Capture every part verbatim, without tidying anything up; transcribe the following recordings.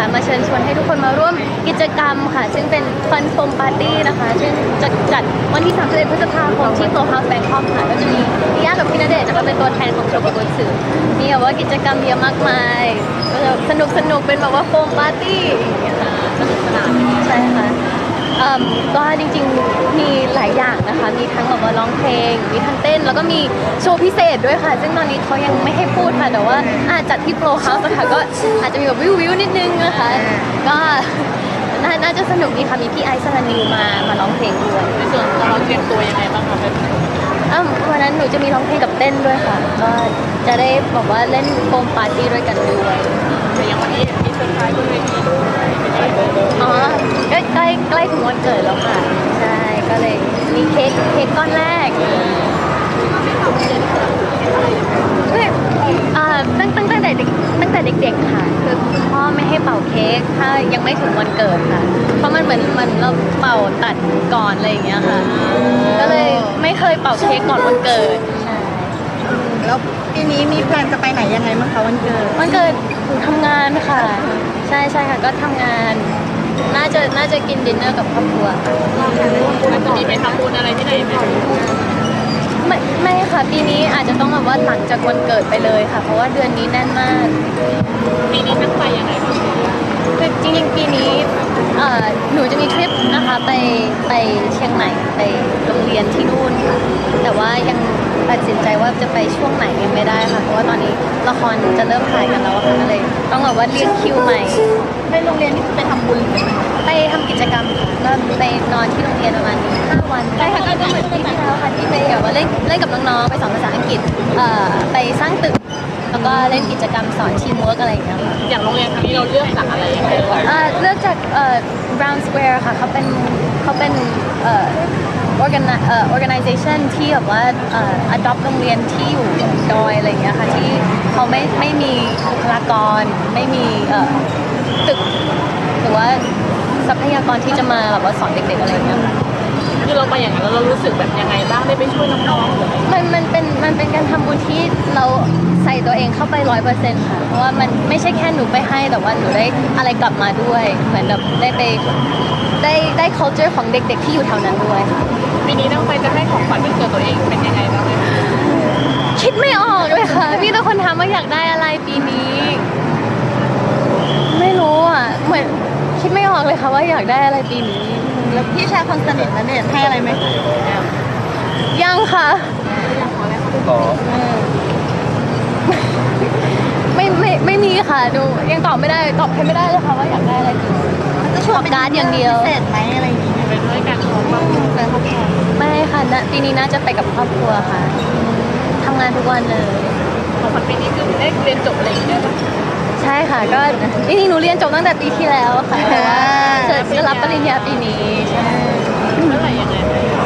ค่ะมาเชิญชวนให้ทุกคนมาร่วมกิจกรรมค่ะซึ่งเป็นฟันโฟมปาร์ตี้นะคะซึ่งจะจัดวันที่สามสิบเอ็ดพฤษภาคมที่โกลด์เฮาส์แบงคอกค่ะก็จะมีพี่ย่ากับพี่ณเดชน์นะคะเป็นตัวแทนของโชกุบุสึมีแบบว่ากิจกรรมเยอะมากมายก็จะสนุกสนุกเป็นแบบว่าโฟมปาร์ตี้อย่างเงี้ยค่ะสนุกสนานใช่ค่ะก็จริงๆมีหลายอย่างนะคะมีทั้งแบบว่าร้องเพลงมีทั้งเต้นแล้วก็มีโชว์พิเศษด้วยค่ะซึ่งตอนนี้เขายังไม่ให้พูดค่ะแต่ว่าอาจจัดที่โกลด์เฮาส์ค่ะก็อาจจะมีแบบวิววิวนิดนึงนะคะก็น่าจะสนุกดีค่ะมีพี่ไอซ์สรันยูมามาร้องเพลงด้วยในส่วนของเราเตรียมตัวยังไงบ้างคะวันนั้นหนูจะมีร้องเพลงกับเต้นด้วยค่ะก็จะได้บอกว่าเล่นโฟมปาร์ตี้ด้วยกันด้วยแต่ยังวันนี้มีเซอร์ไพรส์บนเวทีด้วยอ๋อใกล้ใกล้ใกล้ถึงวันเกิดแล้วค่ะใช่ก็เลยมีเค้กเค้กก้อนแรกตั้งตั้งแต่เด็กตั้งแต่เด็กๆค่ะคือคุณพ่อไม่ให้เป่าเค้กถ้ายังไม่ถึงวันเกิดค่ะเพราะมันเหมือนมันเราเป่าตัดก่อนอะไรอย่างเงี้ยค่ะก็เลยไม่เคยเป่าเค้กก่อนวันเกิดแล้วปีนี้มีแพลนจะไปไหนยังไงบ้างคะวันเกิดวันเกิดหนูทำงานค่ะใช่ใช่ค่ะก็ทำงานน่าจะน่าจะกินดินเนอร์กับครอบครัวมันจะมีไปทำบุญอะไรที่ไหนไหมไม่ไม่ค่ะปีนี้อาจจะต้องแบบว่าหลังจากวันเกิดไปเลยค่ะเพราะว่าเดือนนี้แน่นมากปีนี้ตั้งใจยังไงบ้างคือจริงๆปีนี้หนูจะมีทริปนะคะไปไปเชียงใหม่ไปโรงเรียนที่นู่นค่ะแต่ว่ายังตัดสินใจว่าจะไปช่วงไหนยังไม่ได้ค่ะเพราะว่าตอนนี้ละครจะเริ่มถ่ายกันแล้วค่ะก็เลยต้องแบบว่าเรียกคิวใหม่ไปโรงเรียนนี่ไปทำบุญไปทำกิจกรรมค่ะก็ไปนอนที่โรงเรียนประมาณห้าวันใช่ค่ะก็เหมือนที่ที่แล้วค่ะที่ไปแบบว่าเล่นเล่นกับน้องๆไปสอนภาษาอังกฤษไปสร้างตึกแล้วก็เล่นกิจกรรมสอนทีมเวิร์กอะไรอย่างเงี้ยค่ะอย่างโรงเรียนครั้งนี้เราเลือกจากอะไรยังไงก่อนเลือกจาก Brown Square ค่ะเขาเป็นเขาเป็น organization ที่แบบว่า adopt โรงเรียนที่อยู่ดอยอะไรอย่างเงี้ยค่ะที่เขาไม่ไม่มีบุคลากรไม่มีตึกหรือว่าทรัพยากรที่จะมาแบบว่าสอนเด็กๆอะไรอย่างเงี้ยค่ะคือเราไปอย่างนั้นแล้วเรารู้สึกแบบยังไงบ้างได้ไปช่วยน้องๆมันมันเป็นมันเป็นการทำบุญที่เราใส่ตัวเองเข้าไปร้อยเปอร์เซ็นต์ค่ะเพราะว่ามันไม่ใช่แค่หนูไปให้แต่ว่าหนูได้อะไรกลับมาด้วยเหมือนแบบได้ไปได้ได้ culture ของเด็กๆที่อยู่แถวนั้นด้วยปีนี้ต้องไปจะให้ของขวัญวันเกิดตัวเองเป็นยังไงบ้างคิดไม่ออกเลยค่ะพี่ทุกคนถามว่าอยากได้อะไรปีนี้ไม่รู้อ่ะเหมือนคิดไม่ออกเลยค่ะว่าอยากได้อะไรปีนี้แล้วพี่ชายคนสนิทนั่นเนี่ยให้อะไรไหมยังค่ะไม่ไม่ไม่มีค่ะดูยังตอบไม่ได้ตอบใครไม่ได้เลยค่ะว่าอยากได้อะไรปีนี้จะชวนการ์ดอย่างเดียวพิเศษไหมอะไรอย่างนี้ไปด้วยกันของครอบครัวไม่ค่ะปีนี้น่าจะไปกับครอบครัวค่ะทำงานทุกวันเลยของขวัญปีนี้คือได้เรียนจบอะไรอย่างเงี้ยใช่ค่ะก็จริงๆหนูเรียนจบตั้งแต่ปีที่แล้วค่ะจะรับปริญญาปีนี้ใช่เมื่อไหร่ยังไง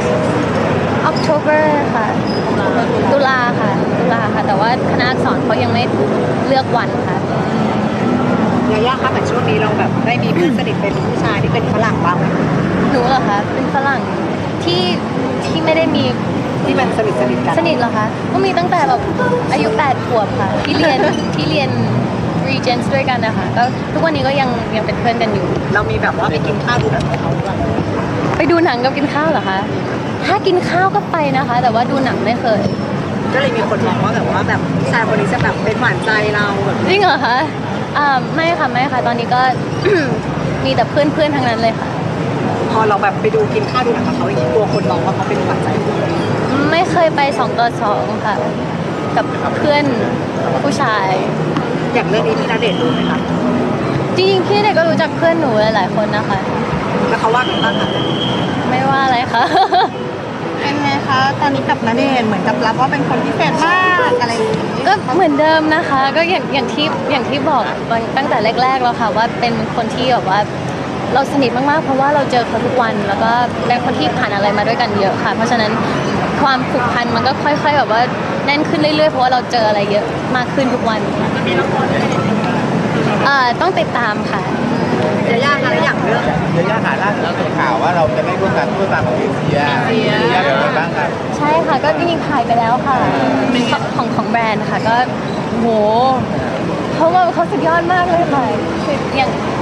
October ค่ะตุลาค่ะตุลาค่ะแต่ว่าคณะอักษรเขายังไม่เลือกวันค่ะยาย่าคะเหมือนช่วงนี้เราแบบได้มีเพื่อนสนิทเป็นผู้ชายที่เป็นฝรั่งบ้างไหมหนูเหรอคะเป็นฝรั่งที่ที่ไม่ได้มีที่มันสนิทสนิทกันสนิทเหรอคะก็มีตั้งแต่แบบอายุแปดขวบค่ะที่เรียนที่เรียนRegents ด้วยกันนะคะก็ทุกวันนี้ก็ยังยังเป็นเพื่อนกันอยู่เรามีแบบว่าไปกินข้าวดูหนังกับเขาด้วยไปดูหนังกับกินข้าวเหรอคะถ้ากินข้าวก็ไปนะคะแต่ว่าดูหนังไม่เคยก็เลยมีคนมองว่าแบบว่าแบบชายคนนี้จะแบบเป็นหวานใจเราแบบจริงเหรอคะอ่าไม่ค่ะไม่ค่ะตอนนี้ก็ มีแต่เพื่อนเพื่อนทั้งนั้นเลยค่ะพอเราแบบไปดูกินข้าวดูหนังกับเขาอีกกลัวคนมองว่าเขาเป็นหวานใจไม่เคยไปสองต่อสองค่ะกับเพื่อนผู้ชายอย่างเรื่องนี้พี่ณเดชน์รู้ไหมคะจริงๆพี่เด็กก็รู้จักเพื่อนหนูหลายๆคนนะคะแล้วเขาว่ากันบ้างคะไม่ว่าอะไรคะเป็นไงคะตอนนี้กับณเดชน์เหมือนกับรับว่าเป็นคนพิเศษมากอะไรอย่างนี้ก็เหมือนเดิมนะคะก็อย่างอย่างที่อย่างที่บอกตั้งแต่แรกๆแล้วค่ะว่าเป็นคนที่แบบว่าเราสนิทมากๆเพราะว่าเราเจอเขาทุกวันแล้วก็เป็นคนที่ผ่านอะไรมาด้วยกันเยอะค่ะเพราะฉะนั้นความผูกพันมันก็ค่อยๆแบบว่าแน่นขึ้นเรื่อยๆเพราะว่าเราเจออะไรเยอะมากขึ้นทุกวันจะมีละครอะไรเอ่อต้องติดตามค่ะเดี๋ยวยากอะไรอย่างเรื่องเดี๋ยวยากหาล่าสุดเป็นข่าวว่าเราจะไม่ร่วมงานร่วมงานของเอเชียเอเชียเป็นไงบ้างครับใช่ค่ะก็จริงๆถ่ายไปแล้วค่ะของของแบรนด์ค่ะก็โหเพราะว่าเขาสุดยอดมากเลยค่ะคืออย่าง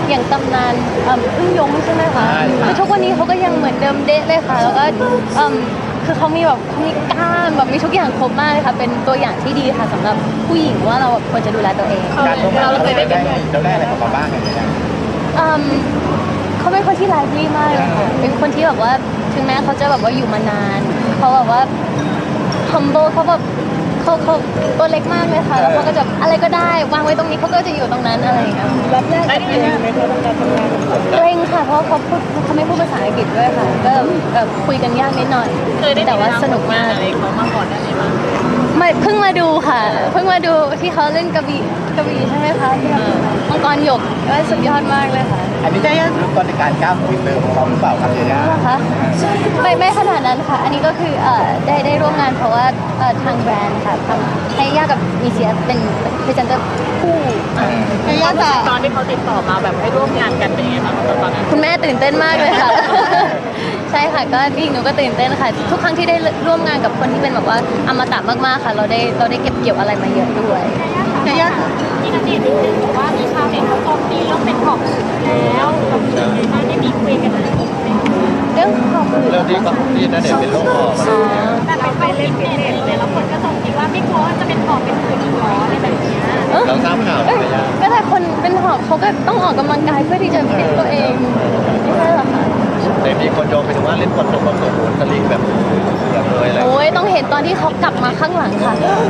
อย่างตำนานเอิ่มพึ่งยงใช่ไหมคะคือทุกวันนี้เขาก็ยังเหมือนเดิมเดะเลยค่ะแล้วก็เอิ่มคือเขามีแบบมีกล้ามแบบมีทุกอย่างครบมากเลยค่ะเป็นตัวอย่างที่ดีค่ะสำหรับผู้หญิงว่าเราควรจะดูแลตัวเองการร่วมงานเราเคยได้เราได้อะไรกลับมาบ้างอย่างเงี้ยอืมเขาเป็นคนที่ไลฟ์ลี่มากเลยค่ะเป็นคนที่แบบว่าถึงแม้เขาจะแบบว่าอยู่มานานเขาแบบว่า humble เขาแบบเขาเขาตัวเล็กมากเลยค่ะแล้วเขาก็จะอะไรก็ได้วางไว้ตรงนี้เขาก็จะอยู่ตรงนั้นอะไรอย่างเงี้ยรับแรกกับเกรงไหมคะการทำงานเกรงค่ะเพราะเขาพูดเขาไม่พูดภาษาอังกฤษด้วยค่ะก็แบบคุยกันยากนิดหน่อยเคยได้แต่ว่าสนุกมากอะไรเขามาก่อนได้ไหมบ้างไม่เพิ่งมาดูค่ะ เพิ่งมาดูที่เขาเล่นกระบี่กระบี่ใช่ไหมคะที่แบบมังกรหยกก็สุดยอดมากเลยค่ะอันนี้ได้รู้ตอนในการก้าวฟิตเนอร์ของเราหรือเปล่าครับเนี่ยเหรอคะไม่ไม่ขนาดนั้นค่ะ อันนี้ก็คือเอ่อได้ได้ร่วมงานเพราะว่าเอ่อทางแบรนด์ค่ะทำให้ย่ากับมีเซียเป็นพรีเซนเตอร์คู่อ่ะเกย่าจ๋าตอนที่เขาติดต่อมาแบบให้ร่วมงานกันเป็นยังไงบ้างตอนนั้นคุณแม่ตื่นเต้นมากเลยค่ะ ใช่ค่ะก็นี่หนูก็ตื่นเต้นค่ะ ทุกครั้งที่ได้ร่วมงานกับคนที่เป็นแบบว่าอมตะมากๆค่ะ เราได้เราได้เก็บเกี่ยวอะไรมาเยอะด้วยเกย่าจ๋าที่นันดีนิดนึงบอกว่ามีชาวเน็ตเขาโจมตีเรื่องเป็นของแล้วเราเป็นยังไงบ้างได้มีคุยกันอะไรอีกไหมเรื่องของอื่นเรื่องที่ที่นั่นเนี่ยเป็นโรคหอบอ๋อแต่เราไปเล่นฟิตเนสเลยแล้วคนก็โจมตีว่าไม่กลัวว่าจะเป็นของเป็นอื่นอีกหรออะไรแบบเนี้ยเราทราบข่าวไหมเอ้ยยาก็แต่คนเป็นหอบเขาก็ต้องออกกำลังกายเพื่อที่จะฟิตตัวเองไม่ใช่เหรอคะแต่มีคนโยงไปถึงว่าเล่นบอลตกบอลตกโหนสลิงแบบแบบเลยอะไรโอ้ยต้องเห็นตอนที่เขากลับมาข้างหลังค่ะ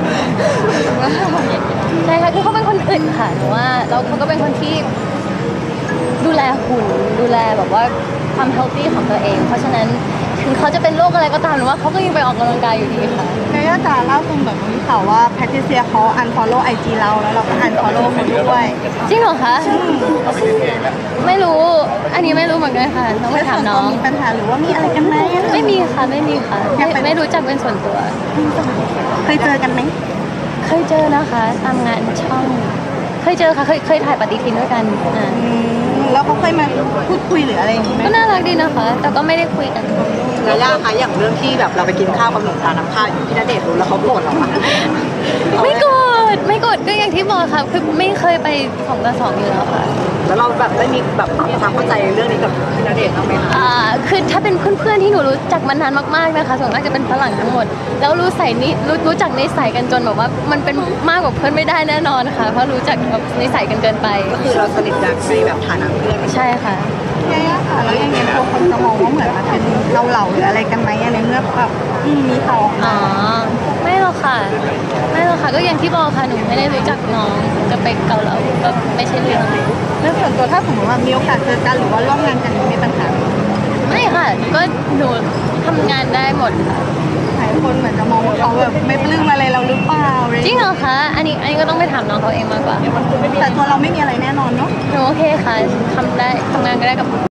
ใช่ค่ะคือเขาเป็นคนอึดค่ะหนูว่าแล้วเขาก็เป็นคนที่ดูแลหุ่นดูแลแบบว่าความเฮลตี้ของตัวเอง เพราะฉะนั้นถึงเขาจะเป็นโรคอะไรก็ตามหรือว่าเขาก็ยังไปออกกำลังกายอยู่ดีค่ะเกย่าจ๋าเล่าตรงแบบมีข่าวว่าแพทริเซียเขาอันฟอลโล่ไอจีเราแล้วเราก็อันฟอลโล่เขาด้วยจริงเหรอคะเขาไม่ได้เองแล้วไม่รู้ อันนี้ไม่รู้เหมือนกันค่ะต้องไปถามน้องมีปัญหาหรือว่ามีอะไรกันไหมไม่มีค่ะไม่มีค่ะไม่ไม่รู้จักเป็นส่วนตัวเคยเจอกันไหมเคยเจอนะคะตามงานช่อง เคยเจอค่ะเคยเคยถ่ายปฏิทินด้วยกันอ่าอืมแล้วเขาเคยมาพูดคุยหรืออะไรอย่างนี้ไหมก็น่ารักดีนะคะ แต่ก็ไม่ได้คุยกันยาย่าคะอย่างเรื่องที่แบบเราไปกินข้าวกับหนุ่มตาน้ำข้าวอยู่ที่ณเดชน์รู้แล้วเขาโกรธเราอะไม่โกรธไม่โกรธก็อย่างที่บอกค่ะคือไม่เคยไปสองต่อสองอยู่แล้วค่ะแล้วเราแบบได้มีแบบปรับความเข้าใจเรื่องนี้กับพี่ณเดชน์บ้างไหมคะอ่าคือถ้าเป็นเพื่อนๆที่หนูรู้จักมานานมากๆนะคะส่วนมากจะเป็นฝรั่งทั้งหมด แล้วรู้ใส่นี้รู้รู้จักนิสัยกันจนแบบว่ามันเป็นมากกว่าเพื่อนไม่ได้แน่นอนค่ะเพราะรู้จักแบบนิสัยกันเกินไปก็คือเราสนิทกันในแบบฐานะเพื่อนใช่ค่ะเกย่าค่ะแล้วยังไงพวกคนจะมองว่าเหมือนมันเป็นเราเหล่าหรืออะไรกันไหมในเมื่อแบบอืมมีข่าวออกมาอ๋อไม่หรอกค่ะ ไม่หรอกค่ะก็อย่างที่บอกค่ะหนูไม่ได้รู้จักน้องจะไปเกาเหลาก็ไม่ใช่เรื่องแล้วส่วนตัวถ้าสมมติว่ามีโอกาสเจอกันหรือว่าร่วมงานกันมีปัญหาไหมไม่ค่ะก็หนูทำงานได้หมดค่ะหลายคนเหมือนจะมองว่าเขาแบบไม่ปลื้มอะไรเราหรือเปล่าอะไรจริงเหรอคะอันนี้อันนี้ก็ต้องไปถามน้องเขาเองมากกว่าแต่ตัวเราไม่มีอะไรแน่นอนเนาะหนูโอเคค่ะทำได้ทำงานก็ได้กับ